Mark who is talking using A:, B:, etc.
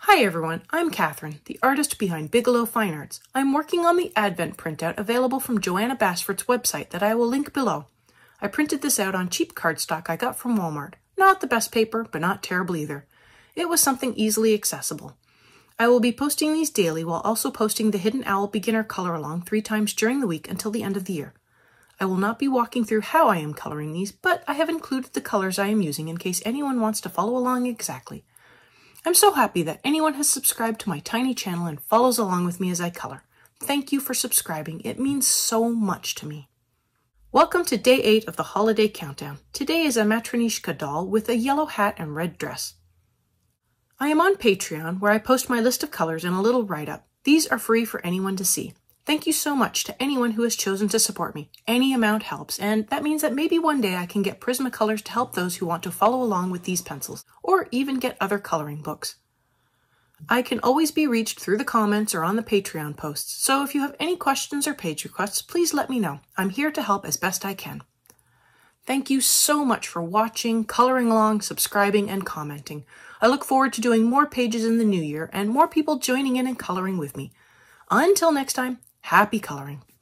A: Hi everyone, I'm Catherine, the artist behind Bigelow Fine Arts. I'm working on the Advent printout available from Joanna Basford's website that I will link below. I printed this out on cheap cardstock I got from Walmart. Not the best paper, but not terrible either. It was something easily accessible. I will be posting these daily while also posting the Hidden Owl Beginner Color Along 3 times during the week until the end of the year. I will not be walking through how I am coloring these, but I have included the colors I am using in case anyone wants to follow along exactly. I'm so happy that anyone has subscribed to my tiny channel and follows along with me as I color. Thank you for subscribing. It means so much to me. Welcome to day 8 of the holiday countdown. Today is a Matronishka doll with a yellow hat and red dress. I am on Patreon where I post my list of colors and a little write-up. These are free for anyone to see. Thank you so much to anyone who has chosen to support me. Any amount helps, and that means that maybe one day I can get Prismacolors to help those who want to follow along with these pencils, or even get other coloring books. I can always be reached through the comments or on the Patreon posts, so if you have any questions or page requests, please let me know. I'm here to help as best I can. Thank you so much for watching, coloring along, subscribing, and commenting. I look forward to doing more pages in the new year and more people joining in and coloring with me. Until next time, happy coloring.